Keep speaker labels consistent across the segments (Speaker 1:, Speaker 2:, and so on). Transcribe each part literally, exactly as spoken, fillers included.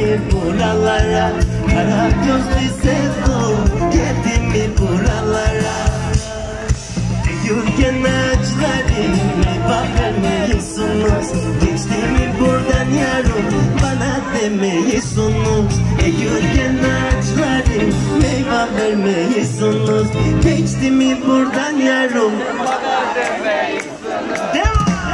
Speaker 1: mi buralara? Kara gözlü sevdum geldi mi buralara? Yürgen ağaçlarım meyve vermiyorsunuz. Geçti mi buradan yarım bana demiyorsunuz. Yürgen ağaçlarım meyve vermiyorsunuz. Geçti mi buradan yarım bana demiyorsunuz.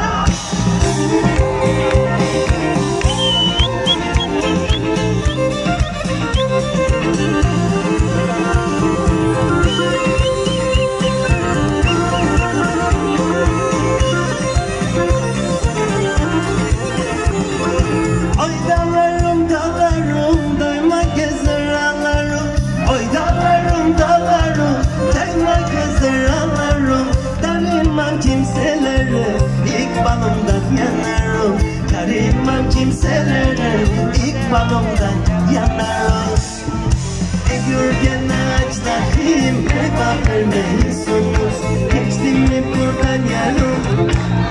Speaker 1: Kimselere ilk balımdan yanarım. Tarimam kimselere ilk balımdan yanarım. Yürgen ağaçlarım meyve vermiyorsunuz. Geçti mi buradan yarım?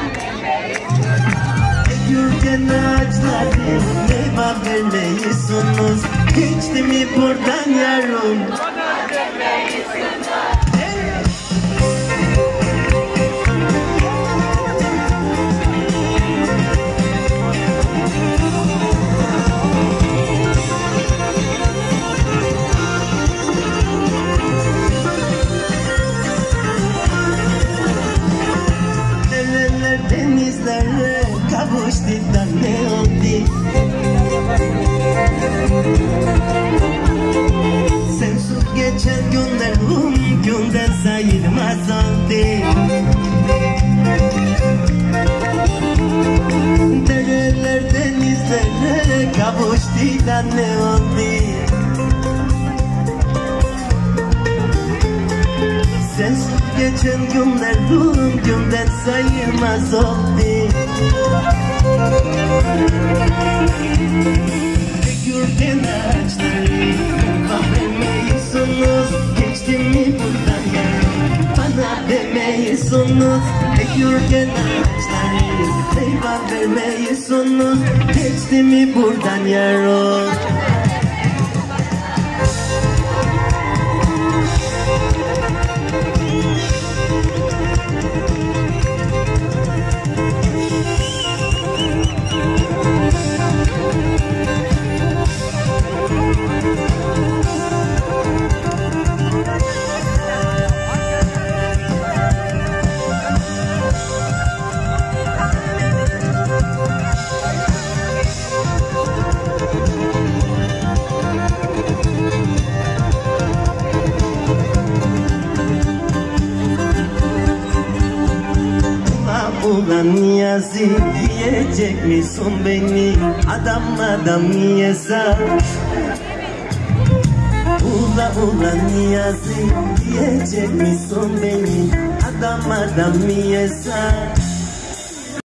Speaker 1: Yürgen ağaçlarım meyve vermiyorsunuz. Geçti mi buradan yarım? Denizlere kavuştuktan ne oldu? Sensiz geçen günlerim günden sayılmaz oldu. Dereler denizlere kavuştuktan ne oldu? Sensiz geçen günlerim günden sayılmaz oldu. Yürgen ağaçları vermiyorsunuz. Geçti mi buradan yarım bana demiyorsunuz. Yürgen ağaçları meyve vermiyorsunuz. Geçti mi buradan yarım? Ulan Niyazi yiyecek misin beni? Adam adam yiyesa. Ula ulan Niyazi yiyecek misin beni? Adam adam yiyesa.